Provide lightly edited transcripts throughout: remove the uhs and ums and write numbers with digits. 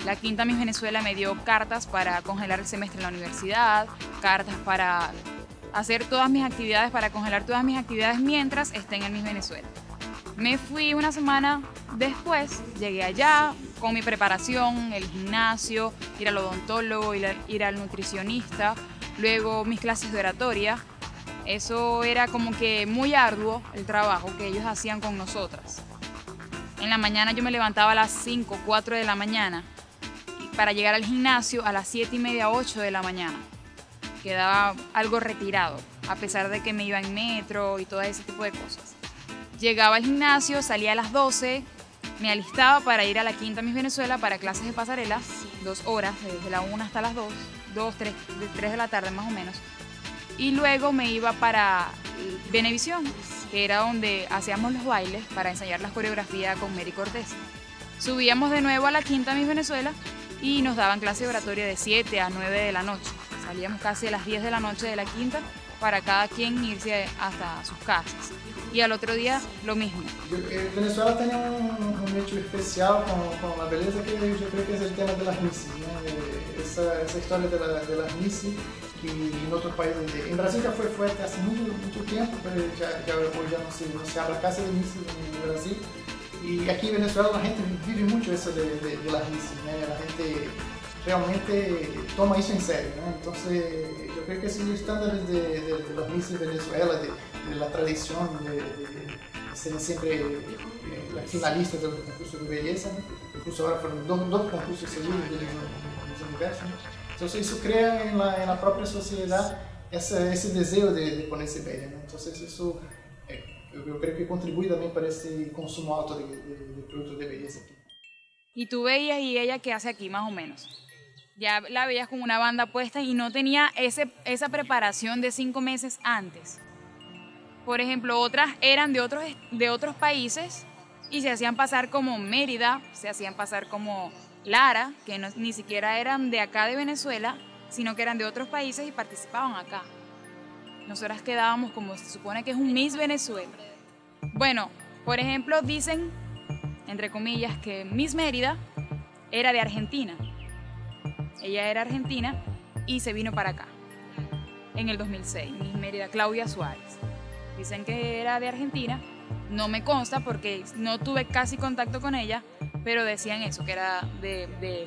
La Quinta Miss Venezuela me dio cartas para congelar el semestre en la universidad, cartas para hacer todas mis actividades, para congelar todas mis actividades mientras esté en el Miss Venezuela. Me fui una semana después, llegué allá con mi preparación, el gimnasio, ir al odontólogo, ir al nutricionista, luego mis clases de oratoria. Eso era como que muy arduo el trabajo que ellos hacían con nosotras. En la mañana yo me levantaba a las 5, 4 de la mañana para llegar al gimnasio a las 7:30, 8 de la mañana. Quedaba algo retirado, a pesar de que me iba en metro y todo ese tipo de cosas. Llegaba al gimnasio, salía a las 12, me alistaba para ir a la Quinta Miss Venezuela para clases de pasarela, 2 horas, desde la 1 hasta las 3 de la tarde más o menos. Y luego me iba para Venevisión, que era donde hacíamos los bailes para ensayar las coreografías con Mary Cortés. Subíamos de nuevo a la Quinta Miss Venezuela y nos daban clase de oratoria de 7 a 9 de la noche. Salíamos casi a las 10 de la noche de la Quinta para cada quien irse hasta sus casas. Y al otro día lo mismo. Venezuela tiene un hecho especial con la belleza que yo creo que es el tema de las Misses, ¿no? Esa historia de las Misses que en otros países, en Brasil ya fue fuerte hace mucho tiempo, pero hoy ya no se habla casi de Misses en Brasil. Y aquí en Venezuela la gente vive mucho eso de las Misses, ¿no? La gente realmente toma eso en serio, ¿no? Entonces yo creo que esos estándares de las Misses de Venezuela, de la tradición de ser siempre las finalistas de los concursos de belleza, ¿no? Incluso ahora fueron dos concursos seguidos de los universos, ¿no? Entonces eso crea en la propia sociedad ese deseo de ponerse bella, ¿no? Entonces eso yo creo que contribuye también para ese consumo alto de productos de belleza aquí. Y tú veías y ella qué hace aquí más o menos. Ya la veías con una banda puesta y no tenía esa preparación de 5 meses antes. Por ejemplo, otras eran de otros países y se hacían pasar como Mérida, se hacían pasar como Lara, que ni siquiera eran de acá de Venezuela, sino que eran de otros países y participaban acá. Nosotras quedábamos como se supone que es un Miss Venezuela. Bueno, por ejemplo, dicen, entre comillas, que Miss Mérida era de Argentina. Ella era argentina y se vino para acá en el 2006, Miss Mérida, Claudia Suárez. Dicen que era de Argentina, no me consta porque no tuve casi contacto con ella, pero decían eso, que era de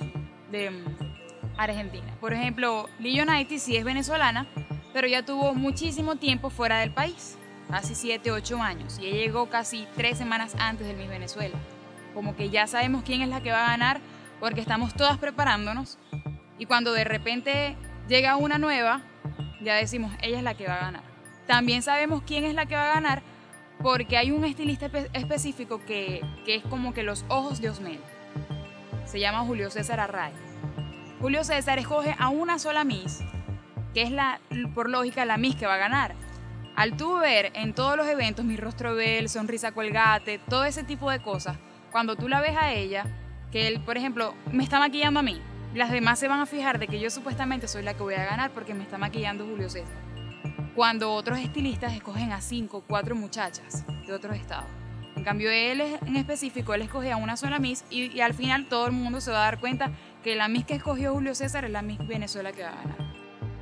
Argentina. Por ejemplo, Lee United sí es venezolana, pero ya tuvo muchísimo tiempo fuera del país, casi 7, 8 años, y ella llegó casi 3 semanas antes del Miss Venezuela. Como que ya sabemos quién es la que va a ganar porque estamos todas preparándonos y cuando de repente llega una nueva, ya decimos, ella es la que va a ganar. También sabemos quién es la que va a ganar porque hay un estilista específico que es como que los ojos de Osmel. Se llama Julio César Array. Julio César escoge a una sola Miss, que es por lógica la Miss que va a ganar. Al tú ver en todos los eventos Mi Rostro Bel, Sonrisa Colgate, todo ese tipo de cosas, cuando tú la ves a ella, que él, por ejemplo, me está maquillando a mí, las demás se van a fijar de que yo supuestamente soy la que voy a ganar porque me está maquillando Julio César. Cuando otros estilistas escogen a 5, 4 muchachas de otros estados. En cambio, él en específico, él escoge a una sola Miss y al final todo el mundo se va a dar cuenta que la Miss que escogió Julio César es la Miss Venezuela que va a ganar.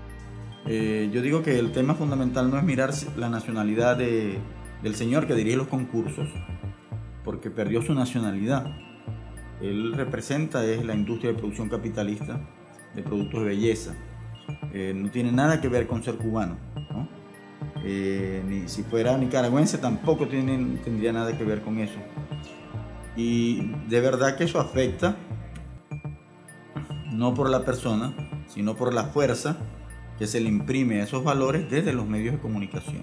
Yo digo que el tema fundamental no es mirar la nacionalidad del señor que dirige los concursos, porque perdió su nacionalidad. Él representa la industria de producción capitalista de productos de belleza. No tiene nada que ver con ser cubano, ¿no? Ni si fuera nicaragüense tampoco tendría nada que ver con eso. Y de verdad que eso afecta no por la persona, sino por la fuerza que se le imprime a esos valores desde los medios de comunicación.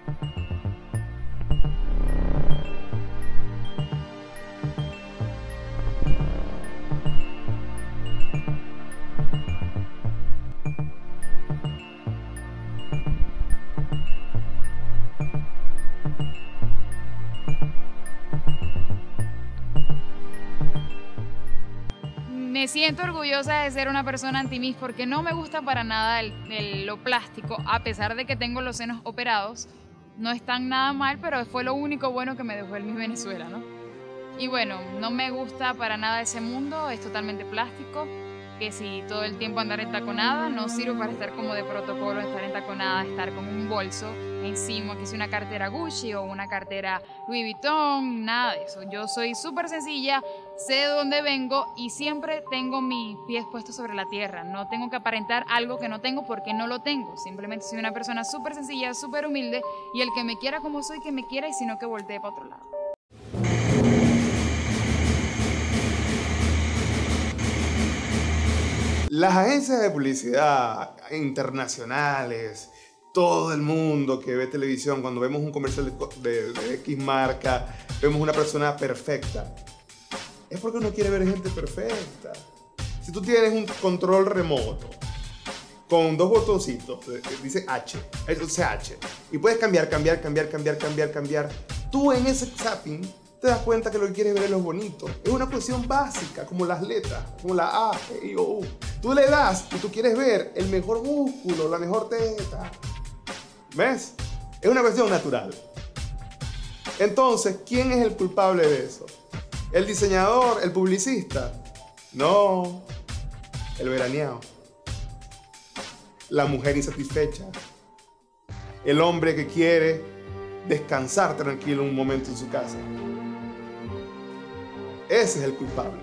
Me siento orgullosa de ser una persona anti-Miss porque no me gusta para nada lo plástico, a pesar de que tengo los senos operados. No están nada mal, pero fue lo único bueno que me dejó el Miss Venezuela, ¿no? Y bueno, no me gusta para nada ese mundo, es totalmente plástico, que si todo el tiempo andar en taconada, no sirve para estar como de protocolo, estar en taconada, estar con un bolso encima, que si una cartera Gucci o una cartera Louis Vuitton, nada de eso. Yo soy súper sencilla, sé de dónde vengo y siempre tengo mis pies puestos sobre la tierra. No tengo que aparentar algo que no tengo porque no lo tengo. Simplemente soy una persona súper sencilla, súper humilde y el que me quiera como soy, que me quiera y si no que voltee para otro lado. Las agencias de publicidad internacionales, todo el mundo que ve televisión, cuando vemos un comercial de X marca, vemos una persona perfecta. Es porque uno quiere ver gente perfecta. Si tú tienes un control remoto con dos botoncitos, dice H, entonces H, y puedes cambiar, tú en ese zapping te das cuenta que lo que quieres ver es lo bonito. Es una cuestión básica, como las letras, como la A, G, I, O, U. Tú le das y tú quieres ver el mejor músculo, la mejor teta. ¿Ves? Es una cuestión natural. Entonces, ¿quién es el culpable de eso? ¿El diseñador? ¿El publicista? No. El veraneado. La mujer insatisfecha. El hombre que quiere descansar tranquilo un momento en su casa. Ese es el culpable.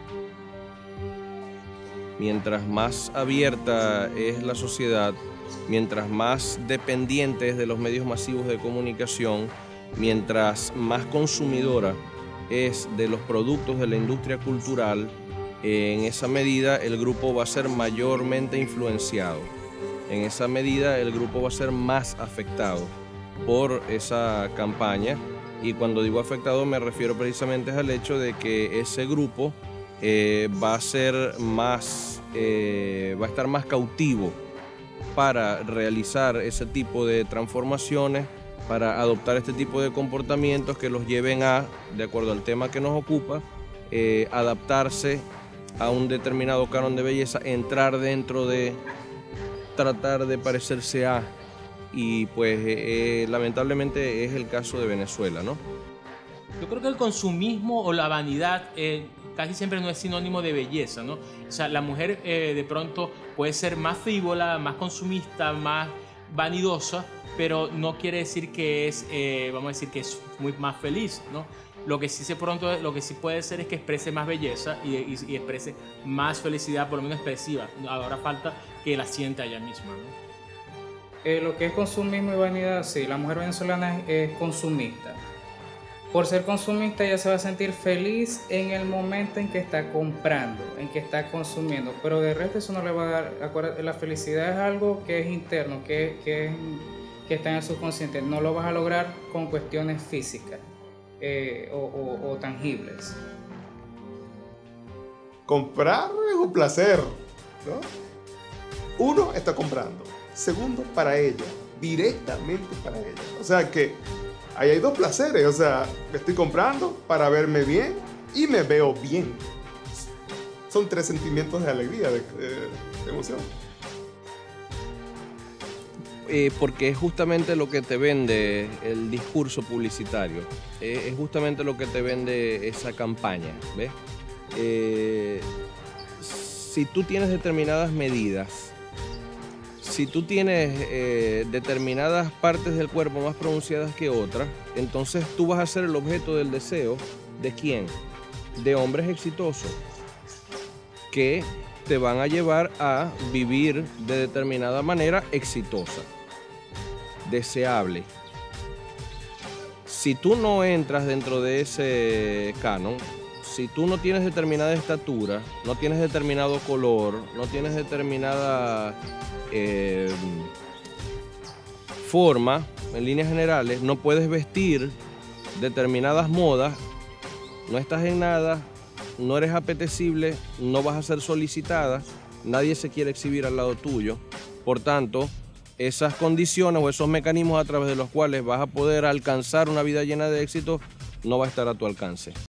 Mientras más abierta es la sociedad, mientras más dependiente es de los medios masivos de comunicación, mientras más consumidora es de los productos de la industria cultural, en esa medida el grupo va a ser mayormente influenciado. En esa medida el grupo va a ser más afectado por esa campaña. Y cuando digo afectado me refiero precisamente al hecho de que ese grupo va a estar más cautivo para realizar ese tipo de transformaciones, para adoptar este tipo de comportamientos que los lleven a, de acuerdo al tema que nos ocupa, adaptarse a un determinado canon de belleza, entrar dentro de, tratar de parecerse a. Y pues lamentablemente es el caso de Venezuela, ¿no? Yo creo que el consumismo o la vanidad casi siempre no es sinónimo de belleza, ¿no? O sea, la mujer de pronto puede ser más frívola, más consumista, más vanidosa, pero no quiere decir que es, vamos a decir que es muy más feliz, ¿no? Lo que sí puede ser es que exprese más belleza y exprese más felicidad, por lo menos expresiva. Ahora falta que la sienta ella misma, ¿no? Lo que es consumismo y vanidad, sí, la mujer venezolana es consumista. Por ser consumista ella se va a sentir feliz en el momento en que está comprando, en que está consumiendo, pero de resto eso no le va a dar. La felicidad es algo que es interno, que está en el subconsciente. No lo vas a lograr con cuestiones físicas o tangibles. Comprar es un placer, ¿no? Uno está comprando. Segundo, para ella, directamente para ella. O sea que ahí hay dos placeres. O sea, estoy comprando para verme bien y me veo bien. Son tres sentimientos de alegría, de emoción. Porque es justamente lo que te vende el discurso publicitario. Es justamente lo que te vende esa campaña, ¿ves? Si tú tienes determinadas medidas, si tú tienes determinadas partes del cuerpo más pronunciadas que otras, entonces tú vas a ser el objeto del deseo ¿de quién? De hombres exitosos que te van a llevar a vivir de determinada manera exitosa, deseable. Si tú no entras dentro de ese canon, si tú no tienes determinada estatura, no tienes determinado color, no tienes determinada forma, en líneas generales, no puedes vestir determinadas modas, no estás en nada, no eres apetecible, no vas a ser solicitada, nadie se quiere exhibir al lado tuyo. Por tanto, esas condiciones o esos mecanismos a través de los cuales vas a poder alcanzar una vida llena de éxito no va a estar a tu alcance.